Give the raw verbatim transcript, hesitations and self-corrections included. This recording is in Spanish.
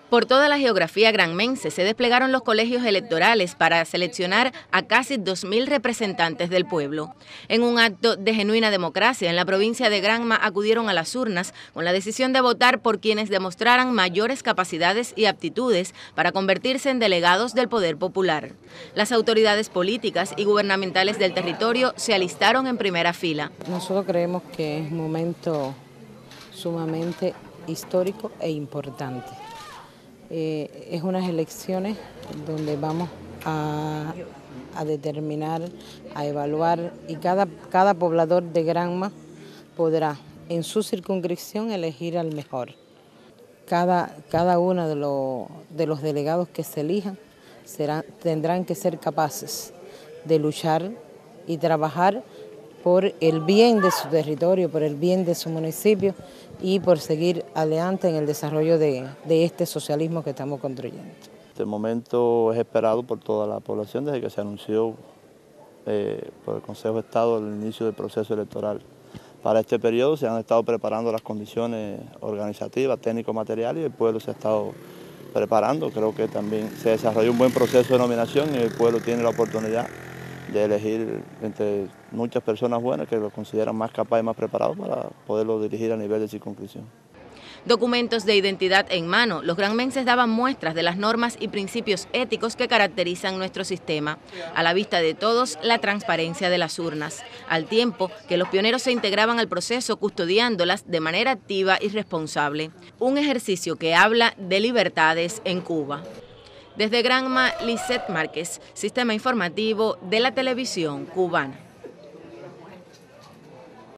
Por toda la geografía granmense se desplegaron los colegios electorales para seleccionar a casi dos mil representantes del pueblo. En un acto de genuina democracia en la provincia de Granma acudieron a las urnas con la decisión de votar por quienes demostraran mayores capacidades y aptitudes para convertirse en delegados del poder popular. Las autoridades políticas y gubernamentales del territorio se alistaron en primera fila. Nosotros creemos que es un momento sumamente histórico e importante. Eh, es unas elecciones donde vamos a, a determinar, a evaluar y cada, cada poblador de Granma podrá en su circunscripción elegir al mejor. Cada, cada uno de, lo, de los delegados que se elijan serán, tendrán que ser capaces de luchar y trabajar por el bien de su territorio, por el bien de su municipio y por seguir adelante en el desarrollo de, de este socialismo que estamos construyendo. Este momento es esperado por toda la población desde que se anunció eh, por el Consejo de Estado el inicio del proceso electoral. Para este periodo se han estado preparando las condiciones organizativas, técnico-materiales y el pueblo se ha estado preparando. Creo que también se desarrolló un buen proceso de nominación y el pueblo tiene la oportunidad de elegir entre muchas personas buenas que lo consideran más capaz y más preparado para poderlo dirigir a nivel de circunscripción. Documentos de identidad en mano, los granmenses daban muestras de las normas y principios éticos que caracterizan nuestro sistema. A la vista de todos, la transparencia de las urnas, al tiempo que los pioneros se integraban al proceso custodiándolas de manera activa y responsable. Un ejercicio que habla de libertades en Cuba. Desde Granma, Lisette Márquez, Sistema Informativo de la Televisión Cubana.